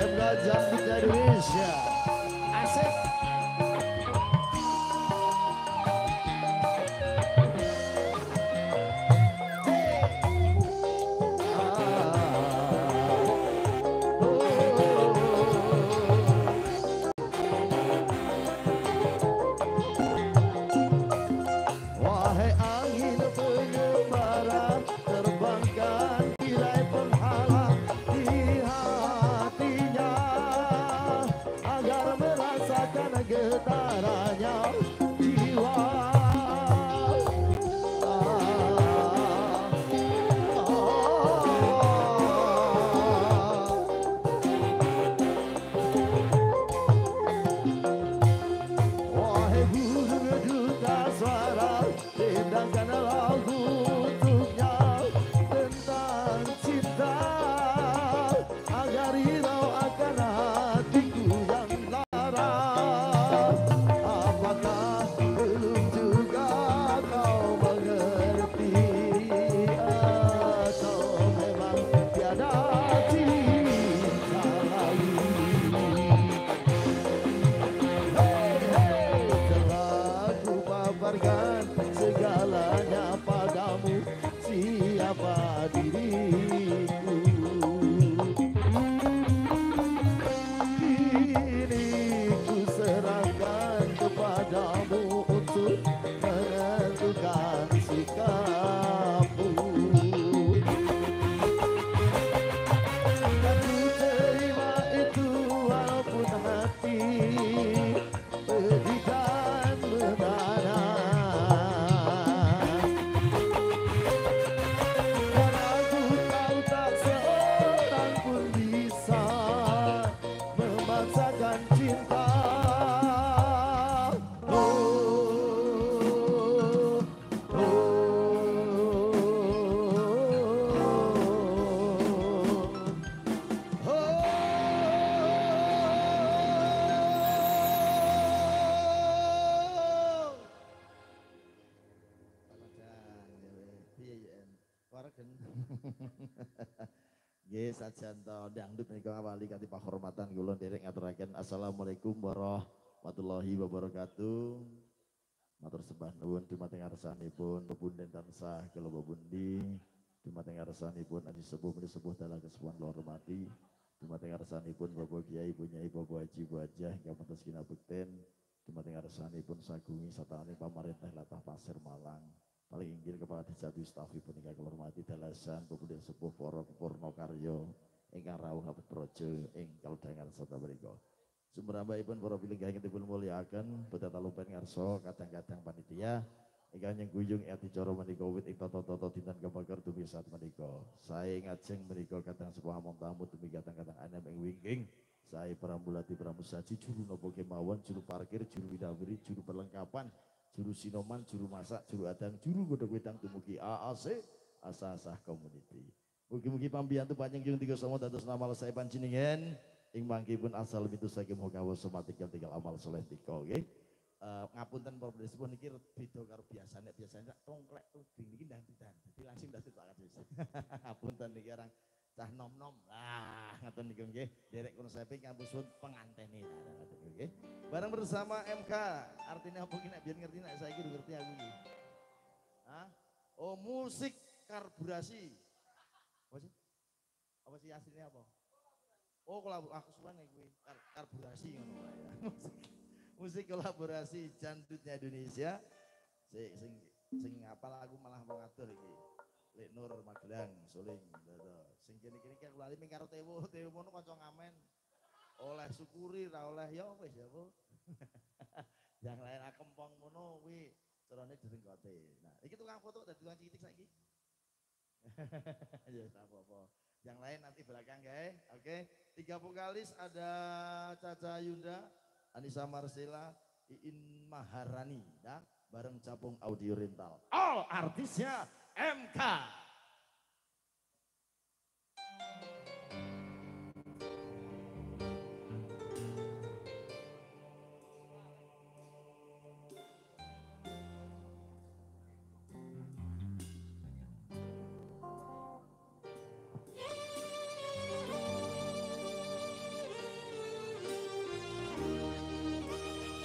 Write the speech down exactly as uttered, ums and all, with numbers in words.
M K Jambut Indonesia. Asik. Getarannya jiwa. Wahai burung duta suara, dendangkan lagu untuknya tentang cinta, agar hirau akan hatiku yang lara. Apakah belum juga kau mengerti, atau memang tiada cinta lagi? Hei, hei, telah ku paparkan segalanya padamu, siapa diriku. Kini ku serahkan kepadamu untuk menentukan sikapmu. Dan ku terima itu walaupun hati pedih dan merana. Dan aku tahu tak seorang pun bisa memaksakan cinta. Oh, oh, Nggih sajanto dangdut menika ngawali kanthi penghormatan kula nderek ngaturaken assalamualaikum warahmatullahi wabarakatuh. Matur sembah nuwun dumateng ngarsanipun pepunden tansah kula bebundi, dumateng ngarsanipun Aji Sepuh Meni Sepuh dalah kesepuhan kula hormati, dumateng ngarsanipun Bapak Kiai Ibu Nyai Bapak Haji Bu Hajah ingkang pantes kinabekten, dumateng ngarsanipun sagungi sataraning pamarentah latah Pasir Malang. Paling inggil kepala desa Wistafi punika kula hormati dalasan pepunden sepuh para purna karya ingkang rawuh abet praja ing kalodhangan sarta mriku. Sumrambahipun para pilenggahan ingkang dipun mulyakaken boten talumpen ngarsa kadang-kadang panitia ingkang nyengguyung adicara menika wit ing tata-tata dinten kepakar dumi saat menika. Sae ngajeng menika kadang sepuh among tamu demi kadang-kadang anem ing wingking. Sae Pramulati Pramusaji juru napa kemawon, juru parkir, juru widawiri, juru perlengkapan, juru sinoman, juru masak, juru adang, juru godhog wedang dumugi A A C Asah-asah Community. Mugi-mugi pambiyantu panjenengan tiga sama dados nama saya panjenengan ing mangkipun asal mitu saking mugawa sematik tinggal amal soleh tika nggih. Uh, ngapunten para pendhesipun niki beda karo biasane, biasane tongklek tuding niki ndang-ndang. Dadi langsung dadi Pak Kadis. Ngapunten niki orang cah nom-nom. Lah, ngaten niku nggih. Derek kono sapi ngampun pengantene. Nggih. Bareng bersama M K. Artinya apa ki nek biyen ngerti nek saiki ngerti aku iki. Hah? Oh, musik karburasi. Apa sih? Apa sih aslinya apa? Oh, kolaborasi aku suka nih kuwi Kar karburasi ngono wae ya. Musik musik kolaborasi jandutnya Indonesia. Sing sing sing apal aku malah mengatur iki. Lek Nur Magelang, Suling, sing kene-kene kan lali ming karo Tewo, Tewo mono kanca ngamen. Oleh syukuri ra oleh ya wis ya, Bu. Yang lain akempong mono kuwi carane direnggote. Nah, iki tukang foto dadi tukang cilik saiki. Ya tak apa-apa. Yang lain nanti belakang guys. Oke, tiga vokalis ada Caca Yunda, Anissa Marcella, Iin Maharani, ya, bareng Capung Audio Rental. All artisnya M K.